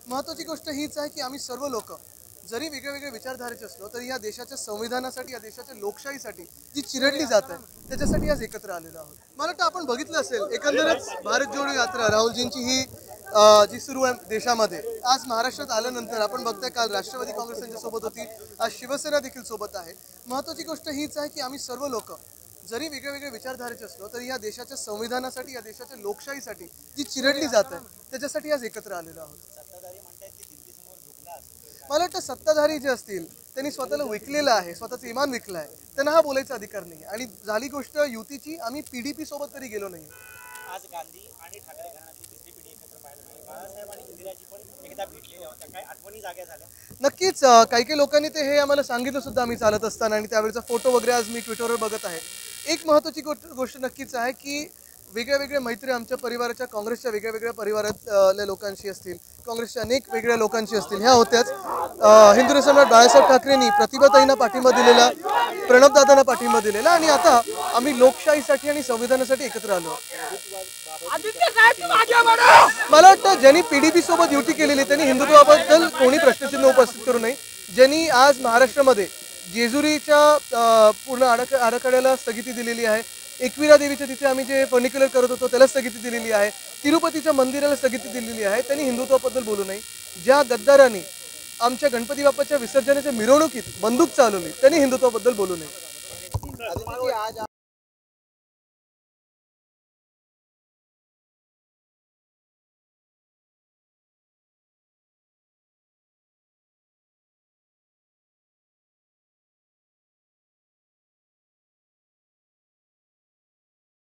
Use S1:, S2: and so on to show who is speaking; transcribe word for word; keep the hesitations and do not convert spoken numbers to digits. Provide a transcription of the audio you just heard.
S1: महत्त्वाची गोष्ट हीच आहे की आम्ही सर्व लोक जरी वेगळे वेगळे विचारधारेचे असलो तरी या देशाच्या संविधानासाठी, या देशाच्या लोकशाहीसाठी जी चिरडली जात आहे त्याच्यासाठी आज एकत्र आलेलो आहोत। मला वाटतं आपण बघितलं असेल एकंदरच भारत जोडो यात्रा राहुलजींची ही जी सुरू आहे देशामध्ये, आज महाराष्ट्रात आल्यानंतर आपण बघताय काल राष्ट्रवादी काँग्रेस त्यांच्यासोबत होती, आज शिवसेना देखील सोबत आहे। महत्त्वाची गोष्ट हीच आहे की आम्ही सर्व लोक जरी वेगळे वेगळे विचारधारेचे असलो तरी या देशाच्या संविधानासाठी, या देशाच्या लोकशाहीसाठी जी चिरडली जात आहे त्याच्यासाठी आज एकत्र आलेलो आहोत। मला वाटतं सत्ताधारी जे असतील त्यांनी स्वतःला विकलेलं आहे, स्वतःचं इमान विकलं आहे, त्यांना हा बोलायचा अधिकार नाही। आणि झाली गोष्ट युतीची, आम्ही पीडीपी सोबत तरी गेलो नाही।
S2: आज गांधी आणि ठाकरे घराण्याची तिसरी पिढी एकत्र पाहायला मिळाली। बाळासाहेब आणि इंदिराजी पण एकदा भेटलेल्या होत्या, काय आठवणी जाग्या झाल्या?
S1: नक्कीच काही काही लोकांनी ते हे आम्हाला सांगितलं सुद्धा आम्ही चालत असताना, आणि त्यावेळेचा फोटो वगैरे आज मी ट्विटरवर बघत आहे। एक महत्त्वाची गोष्ट नक्कीच आहे की वेगळ्या वेगळ्या मैत्री आमच्या परिवाराच्या, काँग्रेसच्या वेगळ्या वेगळ्या परिवारातल्या लोकांशी असतील, काँग्रेसच्या अनेक वेगळ्या लोकांशी असतील, ह्या होत्याच। हिंदू सम्राट बाळासाहेब ठाकरेंनी प्रतिभाताईंना पाठिंबा दिलेला, प्रणवदादांना पाठिंबा दिलेला, आणि आता आम्ही लोकशाहीसाठी आणि संविधानासाठी एकत्र आलो। मला वाटतं ज्यांनी पीडीपी सोबत युती केलेली त्यांनी हिंदुत्वाबद्दल कोणी प्रश्नचिन्ह उपस्थित करू नये। ज्यांनी आज महाराष्ट्रामध्ये जेजुरीच्या पूर्ण आराख आराखड्याला स्थगिती दिलेली आहे, एकविरा देवीच्या तिथे आम्ही जे फर्निक्युलर करत होतो त्याला स्थगिती दिलेली आहे, तिरुपतीच्या मंदिराला स्थगिती दिलेली आहे, त्यांनी हिंदुत्वाबद्दल बोलू नये। ज्या गद्दारांनी आमच्या गणपती बाप्पाच्या विसर्जनाच्या मिरवणुकीत बंदूक चालवली त्यांनी हिंदुत्वाबद्दल बोलू नये।